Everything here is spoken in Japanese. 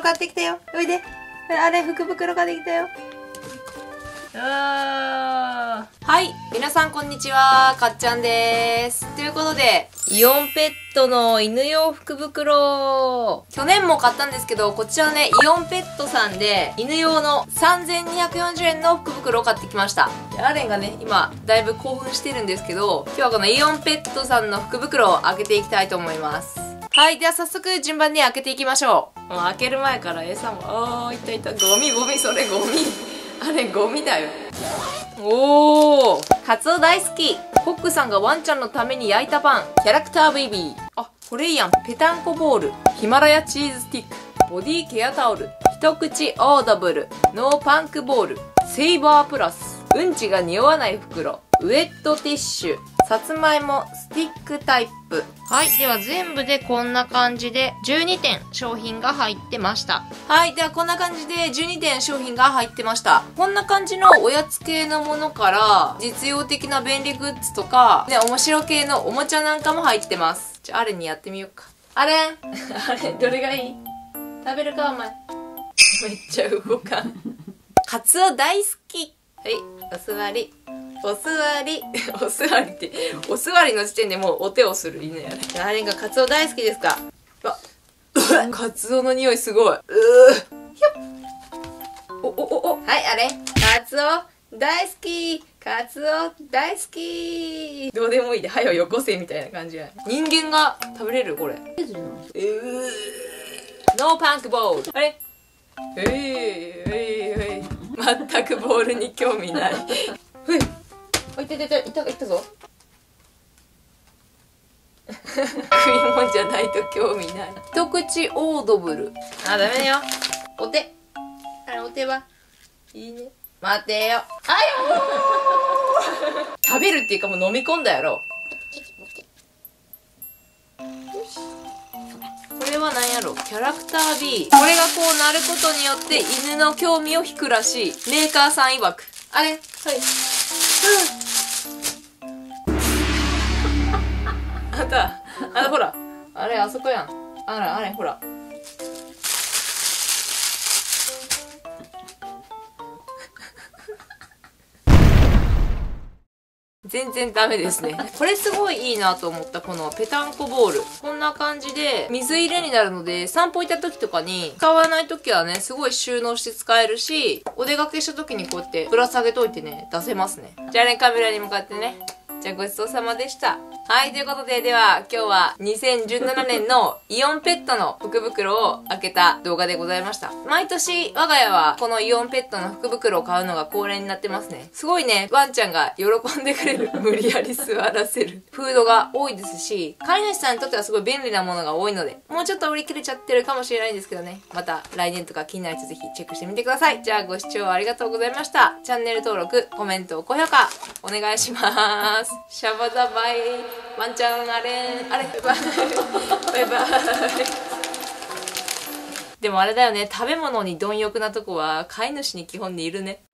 買ってきたよ。おいで。あれ、福袋買ってきたよ。はい。皆さんこんにちは。かっちゃんです。ということで、イオンペットの犬用福袋。去年も買ったんですけど、こちらね、イオンペットさんで、犬用の3240円の福袋を買ってきました。アレンがね、今、だいぶ興奮してるんですけど、今日はこのイオンペットさんの福袋を開けていきたいと思います。はい。では早速順番に開けていきましょう。もう開ける前から餌も、いたいた。ゴミ、それゴミ。あれゴミだよ。おー、カツオ大好き。コックさんがワンちゃんのために焼いたパン。キャラクターベイビー。あ、これいいやん。ペタンコボール。ヒマラヤチーズスティック。ボディケアタオル。一口オードブル。ノーパンクボール。セイバープラス。うんちが匂わない袋。ウェットティッシュ。さつまいもスティックタイプ。はい。では全部でこんな感じで12点商品が入ってました。はい。ではこんな感じで12点商品が入ってました。こんな感じのおやつ系のものから実用的な便利グッズとか、ね、面白系のおもちゃなんかも入ってます。じゃあ、あれにやってみようか。あれあれ、どれがいい？食べるかお前。めっちゃ動かん。カツオ大好き。はい。お座り。お座り。お座りって、お座りの時点でもうお手をする犬やね。あれがカツオ大好きですか？あ、カツオの匂いすごい。ひょお。はい、あれ。カツオ大好き。カツオ大好き。どうでもいいで、はよよこせみたいな感じや。人間が食べれるこれ。ノーパンクボール。あれ全くボールに興味ない。ふい。いたぞ。食い物じゃないと興味ない。一口オードブル。あ、ダメだよ。お手。あれ、お手は。いいね。待てよ。食べるっていうかもう飲み込んだやろ。これは何やろ？キャラクター B。これがこうなることによって犬の興味を引くらしい。メーカーさん曰く。あれ？はい。あんた、ほら。あれ、あそこやん。あれ、ほら。全然ダメですね。これすごいいいなと思った、このペタンコボール。こんな感じで水入れになるので、散歩行った時とかに使わない時はね、すごい収納して使えるし、お出かけした時にこうやってぶら下げといてね、出せますね。じゃあね、カメラに向かってね。じゃあごちそうさまでした。はい、ということで、では今日は2017年のイオンペットの福袋を開けた動画でございました。毎年我が家はこのイオンペットの福袋を買うのが恒例になってますね。すごいね、ワンちゃんが喜んでくれる。無理やり座らせる。フードが多いですし、飼い主さんにとってはすごい便利なものが多いので、もうちょっと売り切れちゃってるかもしれないんですけどね。また来年とか気になる人ぜひチェックしてみてください。じゃあご視聴ありがとうございました。チャンネル登録、コメント、高評価お願いします。シャバダバイ。ワンちゃんあれバイバイ。バイバイ。でもあれだよね、食べ物に貪欲なとこは飼い主に基本にいるね。